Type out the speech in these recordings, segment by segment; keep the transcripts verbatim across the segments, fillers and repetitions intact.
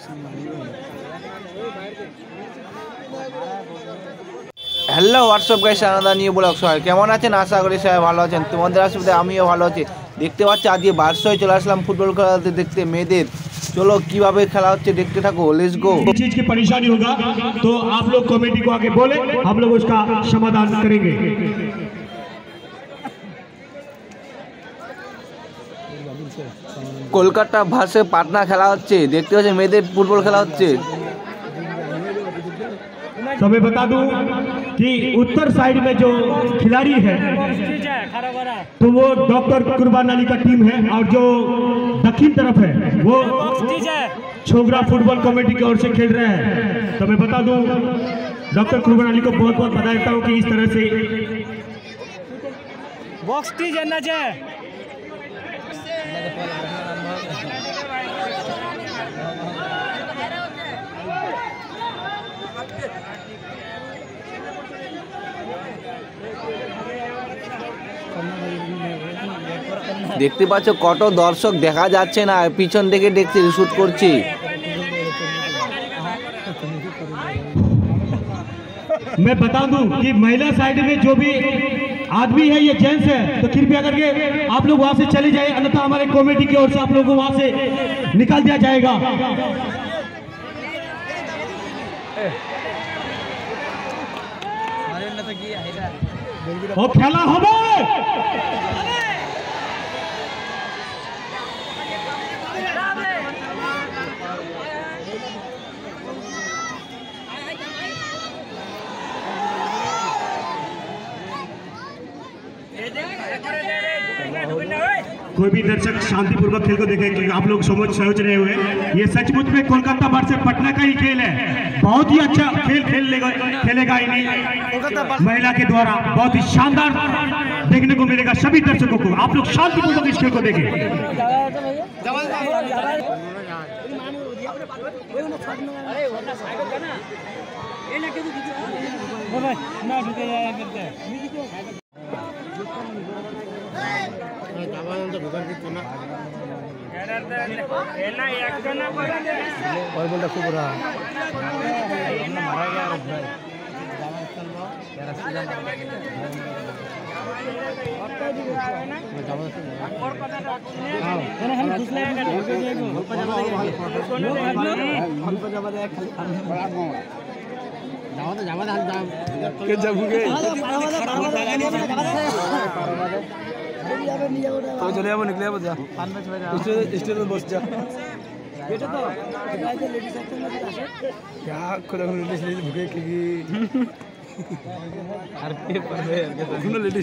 Hello WhatsApp guys, আলাদা নিয়ে blog সবাই কেমন আছেন? আশা করি সবাই ভালো আছেন। তোমাদের আসলে আমিও ভালো আছি। দেখতে পাচ্ছি আজকে বারশোয় চলে আসলাম ফুটবল খেলাতে দেখতে মেয়েদের। चलो কিভাবে খেলা হচ্ছে দেখতে থাকো, लेट्स गो। चीज की परेशानी होगा तो आप लोग कमेटी को आगे बोले, हम लोग उसका समाधान करेंगे। কলকাতা ভার্সেস পাটনা খেলা হচ্ছে, দেখতে পাচ্ছেন মেয়েদের ফুটবল খেলা হচ্ছে। तो मैं बता दूं कि उत्तर साइड में जो खिलाड़ी है तो वो डॉक्टर कुर्बान अली का टीम है, और जो दक्षिण तरफ है वो छोगरा फुटबॉल कमेटी की ओर से खेल रहे हैं। तो मैं बता दूं डॉक्टर कुर्बान अली को बहुत बहुत बधाई देता हूं कि इस तरह से बॉक्स टी जानना चाहिए। দেখতে পাচ্ছ কত দর্শক, দেখা যাচ্ছে না, পিছন থেকে দেখছি শুট করছি। मैं बता दूं कि महिला साइड में जो भी आदमी है ये जेंट्स है, तो कृपया करके आप लोग वहां से चले जाए, अन्यथा हमारे कमेटी की ओर से आप लोगों को वहां से निकाल दिया जाएगा। और खेला होगा कोई भी दर्शक शांतिपूर्वक खेल को देखे, क्योंकि आप लोग समझ सोच रहे हुए ये सचमुच में कोलकाता वर्सेस पटना का ही खेल है। बहुत ही अच्छा खेल खेलेगा खेलेगा इन्हीं महिला के द्वारा, बहुत ही शानदार देखने को मिलेगा सभी दर्शकों को। आप लोग शांतिपूर्वक इस खेल को देखें। খুব বড় तो चले जाबो, निकले जाबो, जा स्टेज पे बस जा। बेटा तो लेडीज सेक्शन में আসে क्या खुद लेडीज लेडीज भूखे की আর কে পাবে কোন लेडीज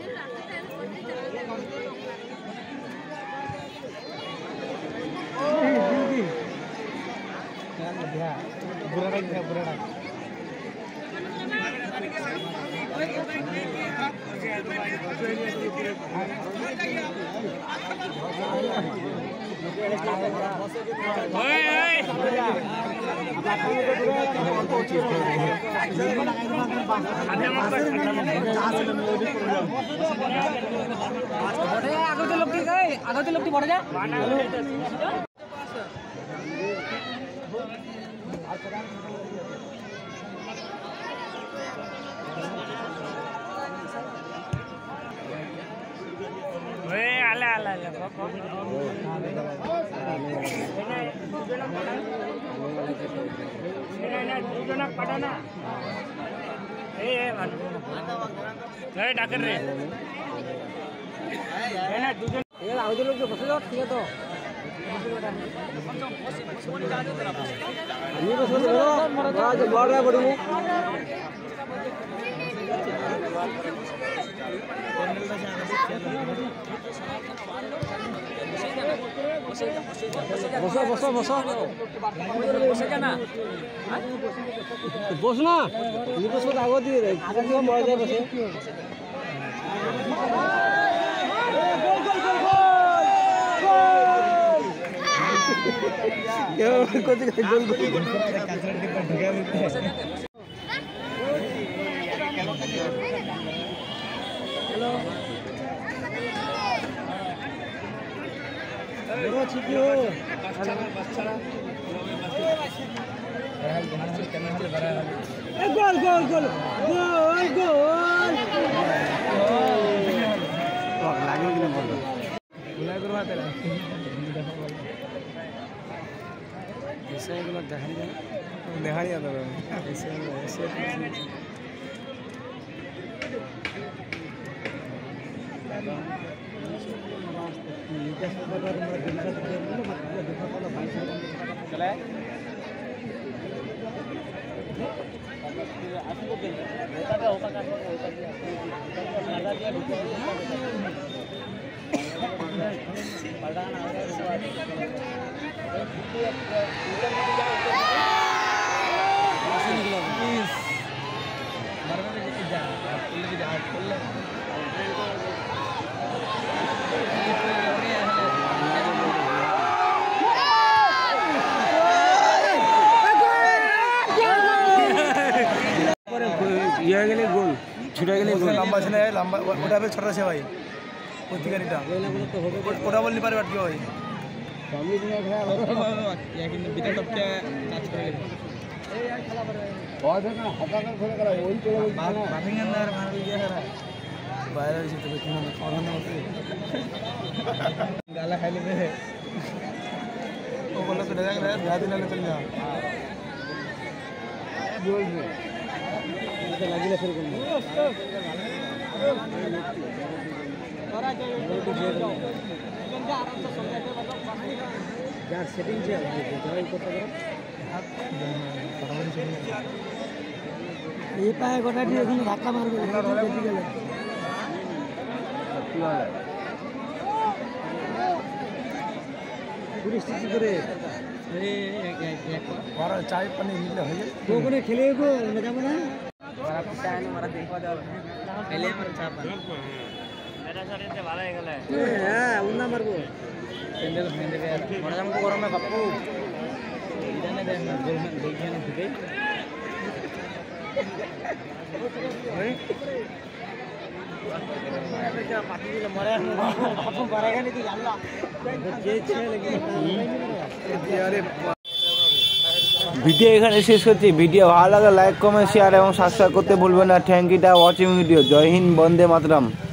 बुरा बुरा बुरा আগতে লোকটি গায় আগতে লোকটি বড় যা ওই আলা আলা আলা দুজনক পাঠানা এই এই এই ডাকের রে এই না দুজন এই আউদের লোক বসে যাও, ঠিক আছে তো ये बस बड़ा जो बढ़ रहा है बड़ी বসো বসো বসো বসে কেনা বস না, বসো আগত দিয়ে দেয় মরে যায় বসে। গোল গোল গোল গোল গোল লাগে কিনা বল বিষয়গুলো দেখানি যায় দেখানি যাবে ইয়ে গেলে গোল ছুটে গেলে গোল লম্বা ছিল লম্বা ওটা বেশ ছোট আছে ভাই প্রতিকারিটা ওটা বললি পারবে আর কি ভাই বাইরে গালা খাইলে ও বললো তো দেখা গেলে বিয়া দিন চলে যা লাগিলে ফের গোল যার সেটিং ছিল এই পায়ে গোটা দিয়ে ওখানে ধাক্কা মারবে পরিস্থিতি করে চায় পানি নিলে হয়ে যায় ওখানে খেলে যাবো না হ্যাঁ উন্না মারবো গরমে বাপু ভিডিও এখানে শেষ করছি। ভিডিও ভালো লাগে লাইক কমেন্ট শেয়ার এবং সাবস্ক্রাইব করতে ভুলবেন না। Thank you for watching video. জয় হিন্দ, বন্দে মাতরম।